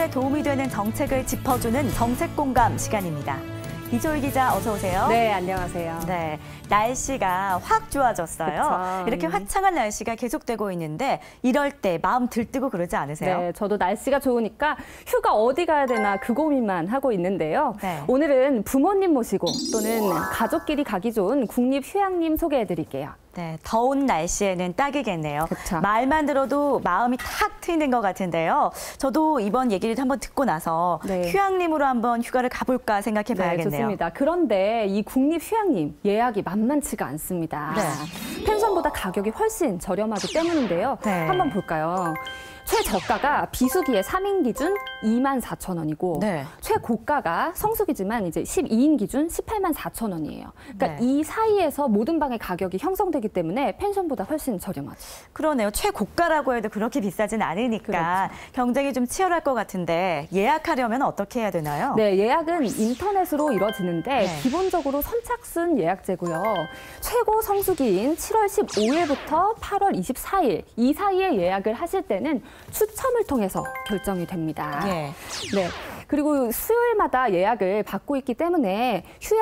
삶에 도움이 되는 정책을 짚어주는 정책공감 시간입니다. 이소희 기자 어서 오세요. 네, 안녕하세요. 네, 날씨가 확 좋아졌어요. 그쵸. 이렇게 화창한 날씨가 계속되고 있는데 이럴 때 마음 들뜨고 그러지 않으세요? 네, 저도 날씨가 좋으니까 휴가 어디 가야 되나 그 고민만 하고 있는데요. 네. 오늘은 부모님 모시고 또는 가족끼리 가기 좋은 국립휴양림 소개해드릴게요. 네, 더운 날씨에는 딱이겠네요. 그쵸. 말만 들어도 마음이 탁 트이는 것 같은데요. 저도 이번 얘기를 한번 듣고 나서 네. 휴양림으로 한번 휴가를 가볼까 생각해 봐야겠네요. 네, 좋습니다. 그런데 이 국립휴양림 예약이 만만치가 않습니다. 네. 펜션보다 가격이 훨씬 저렴하기 때문인데요. 네. 한번 볼까요? 최저가가 비수기의 3인 기준 24,000원이고 네. 최고가가 성수기지만 이제 12인 기준 184,000원이에요. 그러니까 네. 이 사이에서 모든 방의 가격이 형성되기 때문에 펜션보다 훨씬 저렴하죠. 그러네요. 최고가라고 해도 그렇게 비싸진 않으니까 경쟁이 좀 치열할 것 같은데 예약하려면 어떻게 해야 되나요? 네, 예약은 인터넷으로 이뤄지는데 네. 기본적으로 선착순 예약제고요. 최고 성수기인 7월 15일부터 8월 24일 이 사이에 예약을 하실 때는 추첨을 통해서 결정이 됩니다. 예. 네. 그리고 수요일마다 예약을 받고 있기 때문에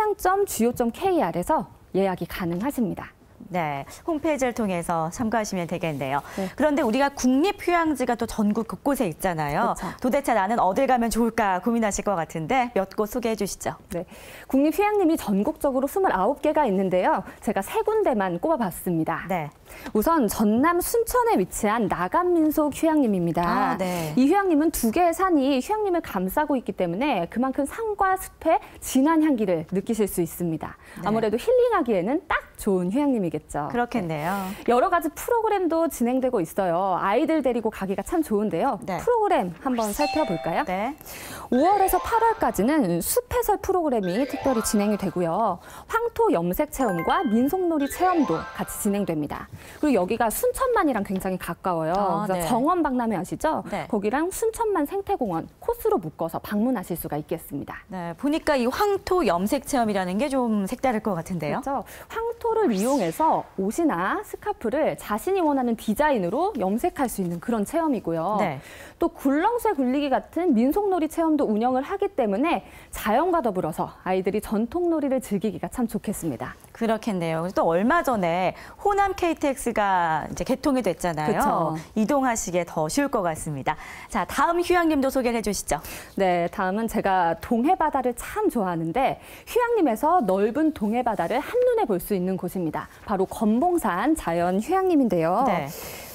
휴양.go.kr에서 예약이 가능하십니다. 네, 홈페이지를 통해서 참고하시면 되겠네요. 네. 그런데 우리가 국립휴양지가 또 전국 곳곳에 있잖아요. 그렇죠. 도대체 나는 어딜 가면 좋을까 고민하실 것 같은데 몇 곳 소개해 주시죠. 네, 국립휴양림이 전국적으로 29개가 있는데요. 제가 3군데만 꼽아봤습니다. 네. 우선 전남 순천에 위치한 나간민속 휴양림입니다. 아, 네. 이 휴양림은 2개의 산이 휴양림을 감싸고 있기 때문에 그만큼 산과 숲의 진한 향기를 느끼실 수 있습니다. 네. 아무래도 힐링하기에는 딱 좋은 휴양림이겠죠. 그렇겠네요. 네. 여러 가지 프로그램도 진행되고 있어요. 아이들 데리고 가기가 참 좋은데요. 네. 프로그램 한번 살펴볼까요? 네. 5월에서 8월까지는 숲해설 프로그램이 특별히 진행이 되고요. 황토 염색 체험과 민속놀이 체험도 같이 진행됩니다. 그리고 여기가 순천만이랑 굉장히 가까워요. 아, 그래서 네. 정원박람회 아시죠? 네. 거기랑 순천만 생태공원 코스로 묶어서 방문하실 수가 있겠습니다. 네, 보니까 이 황토 염색 체험이라는 게 좀 색다를 것 같은데요. 그렇죠? 황토를 이용해서 옷이나 스카프를 자신이 원하는 디자인으로 염색할 수 있는 그런 체험이고요. 네. 또 굴렁쇠 굴리기 같은 민속놀이 체험도 운영을 하기 때문에 자연과 더불어서 아이들이 전통놀이를 즐기기가 참 좋겠습니다. 그렇겠네요. 또 얼마 전에 호남 KTX가 이제 개통이 됐잖아요. 그쵸. 이동하시기에 더 쉬울 것 같습니다. 자, 다음 휴양림도 소개를 해주시죠. 네, 다음은 제가 동해바다를 참 좋아하는데 휴양림에서 넓은 동해바다를 한눈에 볼 수 있는 곳입니다. 바로 건봉산 자연휴양림인데요. 네.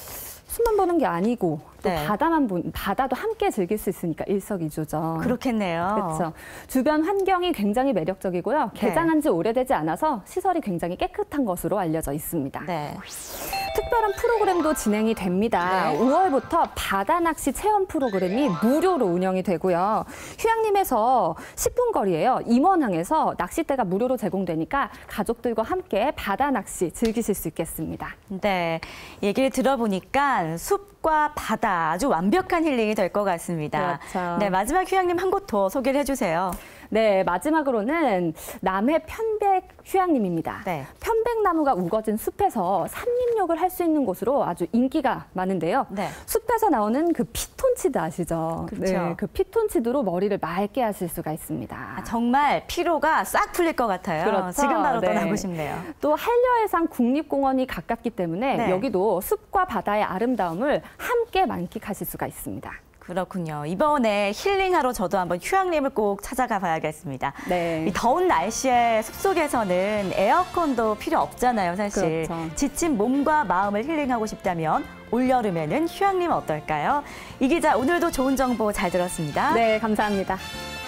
숲만 보는 게 아니고 또 네. 바다도 함께 즐길 수 있으니까 일석이조죠. 그렇겠네요. 그렇죠. 주변 환경이 굉장히 매력적이고요. 개장한 지 오래되지 않아서 시설이 굉장히 깨끗한 것으로 알려져 있습니다. 네. 특별한 프로그램도 진행이 됩니다. 네. 5월부터 바다 낚시 체험 프로그램이 무료로 운영이 되고요. 휴양림에서 10분 거리예요. 임원항에서 낚싯대가 무료로 제공되니까 가족들과 함께 바다 낚시 즐기실 수 있겠습니다. 네, 얘기를 들어보니까 숲과 바다 아주 완벽한 힐링이 될 것 같습니다. 그렇죠. 네, 마지막 휴양림 한 곳 더 소개를 해주세요. 네, 마지막으로는 남해 편백 휴양림입니다. 네. 편백나무가 우거진 숲에서 산림욕을 할 수 있는 곳으로 아주 인기가 많은데요. 네. 숲에서 나오는 그 피톤치드 아시죠? 그렇죠. 네, 그 피톤치드로 머리를 맑게 하실 수가 있습니다. 아, 정말 피로가 싹 풀릴 것 같아요. 그렇죠. 지금 바로 네. 떠나고 싶네요. 또 한려해상 국립공원이 가깝기 때문에 네. 여기도 숲과 바다의 아름다움을 함께 만끽하실 수가 있습니다. 그렇군요. 이번에 힐링하러 저도 한번 휴양림을 꼭 찾아가 봐야겠습니다. 네. 이 더운 날씨에 숲속에서는 에어컨도 필요 없잖아요, 사실. 그렇죠. 지친 몸과 마음을 힐링하고 싶다면 올여름에는 휴양림 어떨까요? 이 기자, 오늘도 좋은 정보 잘 들었습니다. 네, 감사합니다.